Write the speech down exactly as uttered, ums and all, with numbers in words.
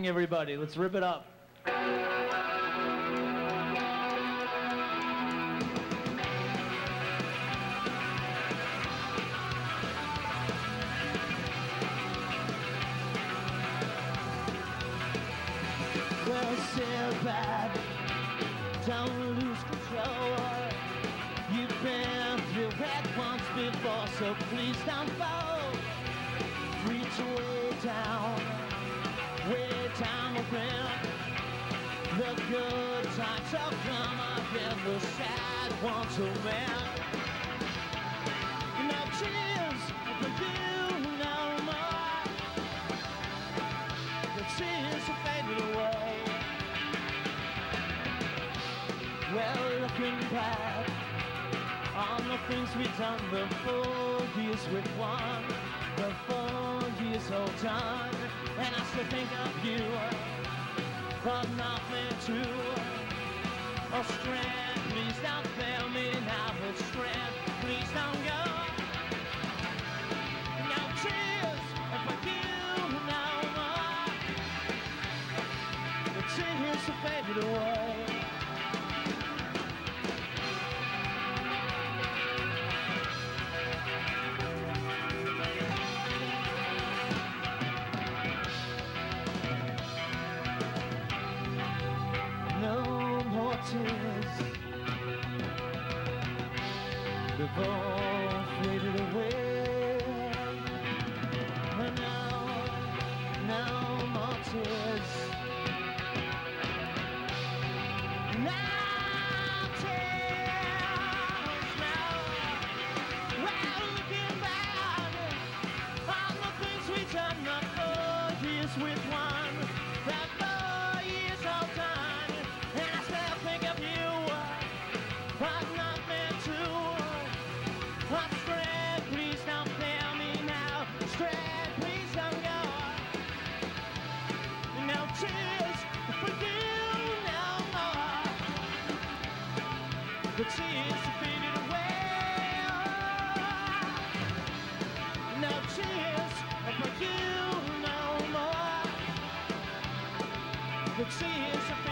morning, everybody. Let's rip it up. Well, sit back, don't lose control. You've been through it once before, so please don't fall. Reach way down, way down within. The good times will come again, the sad ones will mend. No tears for you no more. The tears are faded away. Well, looking back on the things we've done, the four years with one, the four years all done, and I still think of you, but nothing to. Oh, strength, please don't fail me now, but strength, please don't go. No tears for you no more. The tears are faded away. No more tears, they've all faded away. And now, no more tears. No tears, no. Well, looking back on the things we've done, the four years with one, the four years all done. But not meant to. But strength, please don't fail me now. Strength, please don't go. No tears for you no more. The tears are faded away. No tears for you no more. The tears are faded away.